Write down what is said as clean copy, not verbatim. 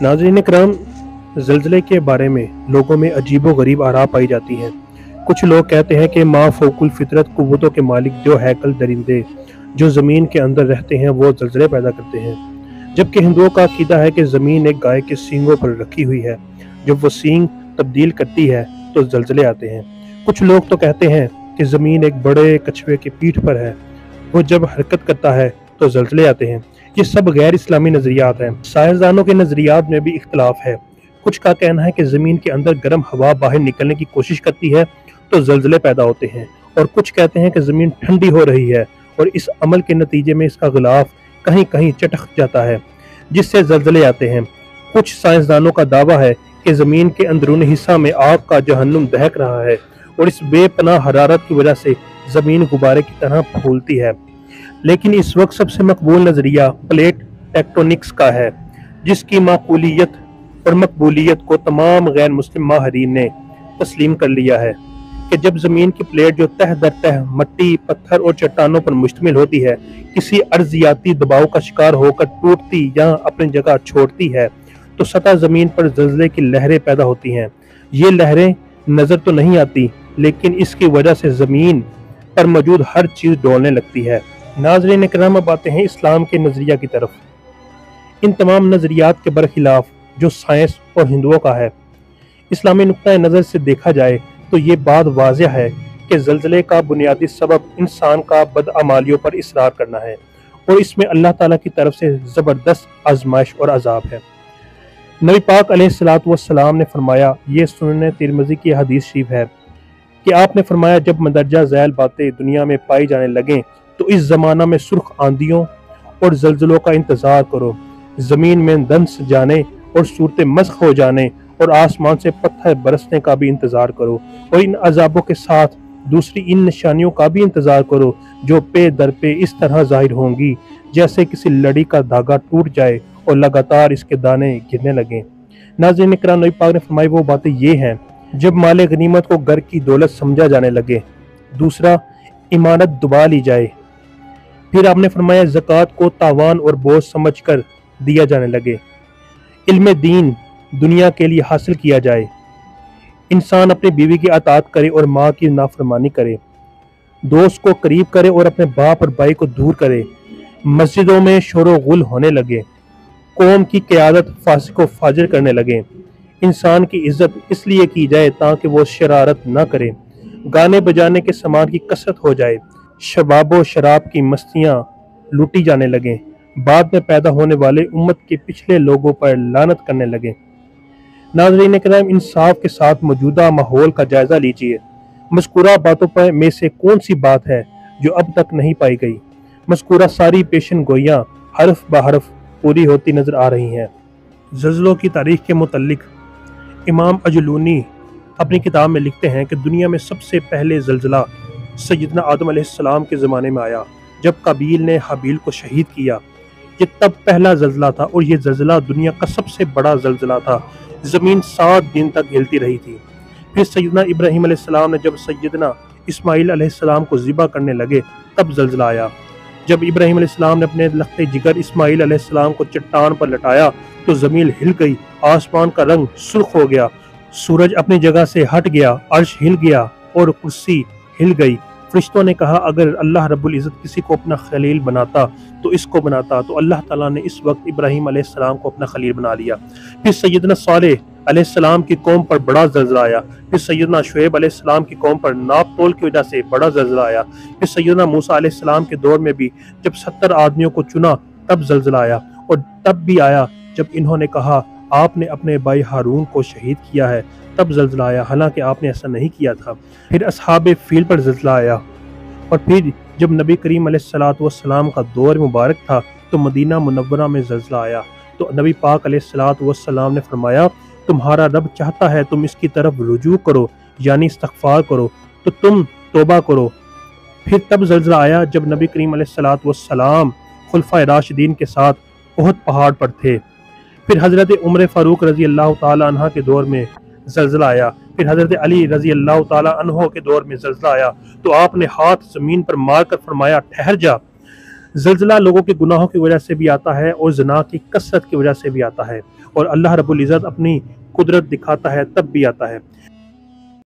नाज़रीन करام, ज़लज़ले के बारे में लोगों में अजीबो गरीब आरा पाई जाती हैं। कुछ लोग कहते हैं कि माँ फ़ौकुल फ़ितरत कुव्वतों के मालिक जो हैकल दरिंदे जो ज़मीन के अंदर रहते हैं वो ज़लज़ले पैदा करते हैं, जबकि हिंदुओं का अक़ीदा है कि ज़मीन एक गाय के सींगों पर रखी हुई है। जब वो सींग तब्दील करती है तो ज़लज़ले आते हैं। कुछ लोग तो कहते हैं कि ज़मीन एक बड़े कछुए की पीठ पर है, वो जब हरकत करता है तो ज़लज़ले आते हैं। ये सब गैर इस्लामी नज़रियात हैं। साइंसदानों के नज़रियात में भी इख्तलाफ है। कुछ का कहना है कि ज़मीन के अंदर गर्म हवा बाहर निकलने की कोशिश करती है तो ज़लज़ले पैदा होते हैं, और कुछ कहते हैं कि ज़मीन ठंडी हो रही है और इस अमल के नतीजे में इसका गिलाफ कहीं कहीं चटक जाता है जिससे ज़लज़ले आते हैं। कुछ साइंसदानों का दावा है कि ज़मीन के अंदरूनी हिस्सा में आग का जहन्नुम दहक रहा है और इस बेपनाह हरारत की वजह से ज़मीन गुब्बारे की तरह फूलती है। लेकिन इस वक्त सबसे मकबूल नज़रिया प्लेट टेक्टोनिक्स का है, जिसकी माकूलियत और मकबूलियत को तमाम गैर मुस्लिम माहरीन ने तस्लीम कर लिया है कि जब ज़मीन की प्लेट जो तह दर तह मट्टी, पत्थर और चट्टानों पर मुश्तमिल होती है किसी अर्जियाती दबाव का शिकार होकर टूटती या अपनी जगह छोड़ती है तो सतह ज़मीन पर ज़लज़ले की लहरें पैदा होती हैं। ये लहरें नज़र तो नहीं आती, लेकिन इसकी वजह से ज़मीन पर मौजूद हर चीज़ डोलने लगती है। नाज़रीन इकराम, अब आते हैं इस्लाम के नज़रिया की तरफ। इन तमाम नज़रियात के बरखिलाफ जो साइंस और हिंदुओं का है, इस्लामी नुक्ता नज़र से देखा जाए तो ये बात वाज़ेह है कि ज़लज़ले का बुनियादी सबब इंसान का बदअमालियों पर इसरार करना है और इसमें अल्लाह ताला की तरफ से ज़बरदस्त आजमाइश और अज़ाब है। नबी पाक अलैहिस्सलातु वस्सलाम ने फरमाया, ये सुनन तिरमिज़ी की हदीस शरीफ है कि आपने फरमाया, जब मंदरजा ज़ैल बातें दुनिया में पाई जाने लगें तो इस ज़माना में सुर्ख आंधियों और ज़लज़लों का इंतज़ार करो, ज़मीन में दंस जाने और सूरतें मस्ख हो जाने और आसमान से पत्थर बरसने का भी इंतज़ार करो, और इन अजाबों के साथ दूसरी इन निशानियों का भी इंतज़ार करो जो पे दर पे इस तरह ज़ाहिर होंगी जैसे किसी लड़ी का धागा टूट जाए और लगातार इसके दाने गिरने लगें। नाज़रीन इकराम, नबी पाक ने फरमाई वो बातें ये हैं, जब माले गनीमत को घर की दौलत समझा जाने लगे, दूसरा इमानत दुबा ली जाए, फिर आपने फरमाया ज़कात को तावान और बोझ समझकर दिया जाने लगे, इल्म दीन दुनिया के लिए हासिल किया जाए, इंसान अपनी बीवी की अताअत करे और माँ की नाफरमानी करे, दोस्त को करीब करे और अपने बाप और भाई को दूर करे, मस्जिदों में शोर गुल होने लगे, कौम की क़यादत फासिक व फाजिर करने लगे, इंसान की इज्जत इसलिए की जाए ताकि वो शरारत न करे, गाने बजाने के सामान की कसरत हो जाए, शबाब शराब की मस्तियाँ लूटी जाने लगें, बाद में पैदा होने वाले उम्मत के पिछले लोगों पर लानत करने लगे। नाज़रीन इकराम, इंसाफ के साथ मौजूदा माहौल का जायज़ा लीजिए। मज़कूरा बातों पर में से कौन सी बात है जो अब तक नहीं पाई गई? मज़कूरा सारी पेशन गोइयाँ हरफ ब हरफ पूरी होती नज़र आ रही हैं। ज़लज़लों की तारीख़ के मुतल्लिक़ इमाम अजलूनी अपनी किताब में लिखते हैं कि दुनिया में सबसे पहले ज़लज़ला सैयदना आदम अलैहिस्सलाम के ज़माने में आया, जब काबील ने हाबील को शहीद किया। ये तब पहला ज़लज़ला था और ये ज़लज़ला दुनिया का सबसे बड़ा ज़लज़ला था। ज़मीन 7 दिन तक हिलती रही थी। फिर सैयदना इब्राहीम अलैहिस्सलाम ने जब सैयदना इस्माईल अलैहिस्सलाम को ज़िबा करने लगे तब ज़लज़ला आया। जब इब्राहीम अलैहिस्सलाम ने अपने लख्ते जिगर इस्माईल अलैहिस्सलाम को चट्टान पर लटाया तो ज़मीन हिल गई, आसमान का रंग सुर्ख हो गया, सूरज अपनी जगह से हट गया, अर्श हिल गया और कुर्सी हिल गई। फरिश्तों ने कहा, अगर अल्लाह रब्बुल इज़्ज़त किसी को अपना खलील बनाता तो इसको बनाता, तो अल्लाह ताला ने इस वक्त इब्राहीम अलैहिस्सलाम को अपना खलील बना लिया। फिर सैयदना सालेह अलैहिस्सलाम की कौम पर बड़ा ज़लज़ला आया। फिर सैयदना शुएब अलैहिस्सलाम की कौम पर नाप तोल की वजह से बड़ा ज़लज़ला आया। फिर सैयदना मूसा अलैहिस्सलाम के दौर में भी जब 70 आदमियों को चुना तब ज़लज़ला आया, और तब भी आया जब इन्होंने कहा आपने अपने भाई हारून को शहीद किया है, तब ज़लज़ला आया, हालांकि आपने ऐसा नहीं किया था। फिर अस्हाबे फील पर ज़लज़ला आया, और फिर जब नबी करीम अलैहिस्सलातु वस्सलाम का दौर मुबारक था तो मदीना मुनव्वरा में ज़लज़ला आया। तो नबी पाक अलैहिस्सलातु वस्सलाम ने फरमाया, तुम्हारा रब चाहता है तुम इसकी तरफ रुजू करो, यानी इस्तिग़फ़ार करो, तो तुम तौबा करो। फिर तब ज़लज़ला आया जब नबी करीम अलैहिस्सलातु वस्सलाम खुलफ़ाए राशिदीन के साथ उहद पहाड़ पर थे। फिर हज़रत उमर फ़ारूक रज़ी अल्लाह ताला अन्हा के दौर में ज़लज़ला आया। फिर हज़रत अली रज़ी अल्लाह ताला अन्हो के दौर में ज़लज़ला आया तो आपने हाथ ज़मीन पर मार कर फरमाया, ठहर जा। زلزلہ لوگوں کے گناہوں کی وجہ سے بھی آتا ہے اور زنا کی کثرت کی وجہ سے بھی آتا ہے، اور اللہ رب العزت اپنی قدرت دکھاتا ہے تب بھی آتا ہے۔